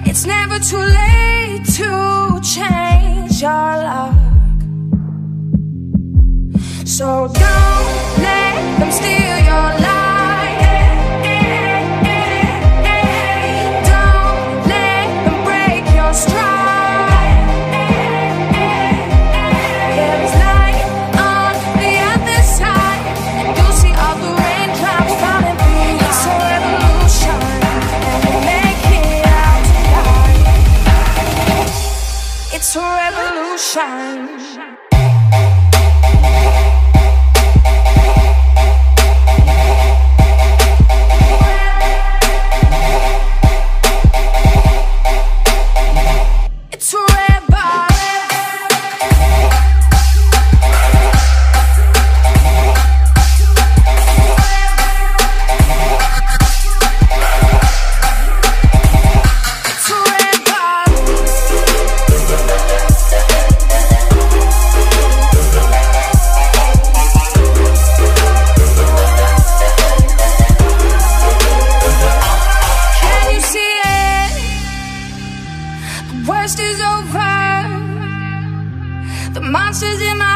It's never too late to change your luck. So don't let them steal your life. Don't let them break your stride. There is light on the other side, and you'll see all the raindrops falling through. It's a revolution, and we'll make it out tonight. It's a revolution. Worst is over. The monsters in my